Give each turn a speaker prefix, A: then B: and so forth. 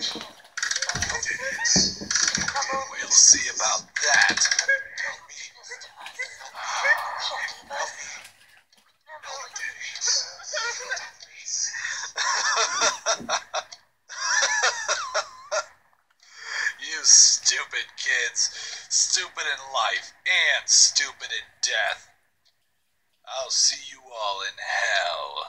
A: We'll see about that. You stupid kids. Stupid in life and stupid in death. I'll see you all in hell.